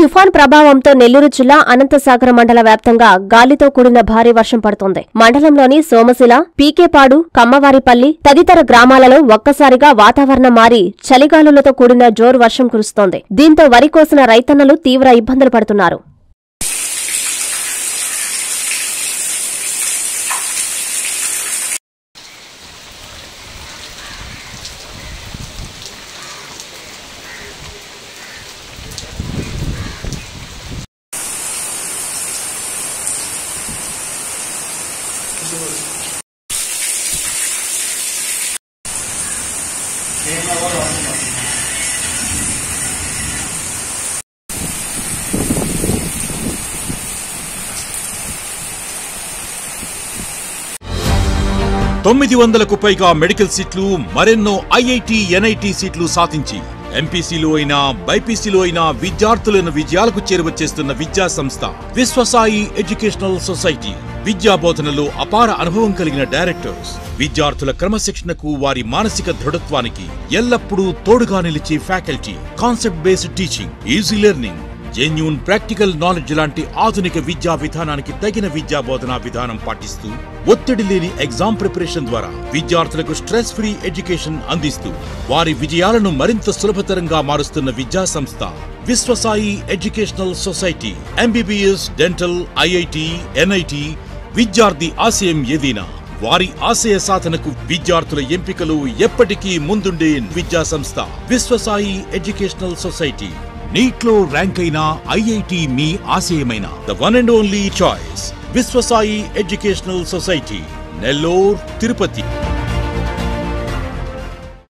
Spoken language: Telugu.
తుఫాన్ ప్రభావంతో నెల్లూరు జిల్లా అనంతసాగర మండల వ్యాప్తంగా గాలితో కూడిన భారీ వర్షం పడుతోంది. మండలంలోని సోమశిల, పీకేపాడు, కమ్మవారిపల్లి తదితర గ్రామాలలో ఒక్కసారిగా వాతావరణం మారి చలిగాలులతో కూడిన జోరు వర్షం కురుస్తోంది. దీంతో వరి కోసిన రైతన్నలు తీవ్ర ఇబ్బందులు పడుతున్నారు. తొమ్మిది వందలకు పైగా మెడికల్ సీట్లు, మరెన్నో ఐఐటి, ఎన్ఐటి సీట్లు సాధించి ఎంపీసీలో అయినా బైపీసీలో అయినా విద్యార్థులను విజయాలకు చేరువచేస్తున్న విద్యా సంస్థ విశ్వసాయి ఎడ్యుకేషనల్ సొసైటీ. విద్యా బోధనలో అపార అనుభవం కలిగిన డైరెక్టర్స్ విద్యార్థుల క్రమశిక్షణకు, వారి మానసిక దృఢత్వానికి ఎల్లప్పుడూ తోడుగా నిలిచే faculty, concept based teaching, easy learning, genuine practical knowledge లాంటి ఆధునిక విద్యా విధానానికి తగిన విద్యా బోధనా విధానం పాటిస్తూ ఒత్తిడి లేని ఎగ్జామ్ ప్రిపరేషన్ ద్వారా విద్యార్థులకు స్ట్రెస్ ఫ్రీ ఎడ్యుకేషన్ అందిస్తూ వారి విజయాలను మరింత సులభతరంగా మారుస్తున్న విద్యా సంస్థ Viswasai educational society. MBBS, dental, IIT, NIT విద్యార్థి ఆశయం ఏదైనా వారి ఆశయ సాధనకు విద్యార్థుల ఎంపికలు ఎప్పటికీ ముందుండే విద్యా సంస్థ విశ్వసాయి ఎడ్యుకేషనల్ సొసైటీ. నీట్లో ర్యాంక్ అయిన ఐఐటి మీ ఆశయమైన the one and only choice Vishwasai educational society, Nellore, Tirupati.